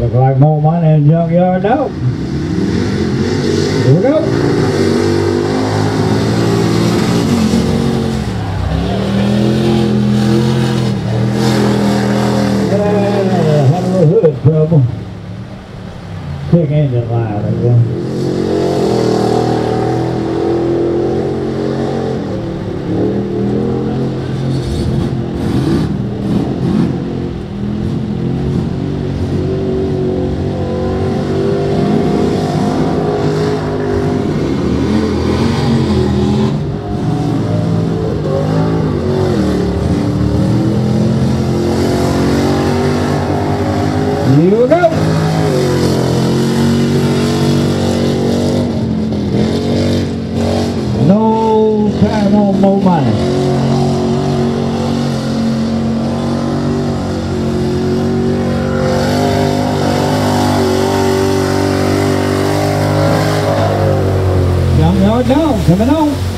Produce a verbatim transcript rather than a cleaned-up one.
Look like more money in junkyard dope. Here we go. Yeah, had a little hood trouble. Quick engine light, there we go. Here we go. No time, no more money. Junkyard Dog coming on.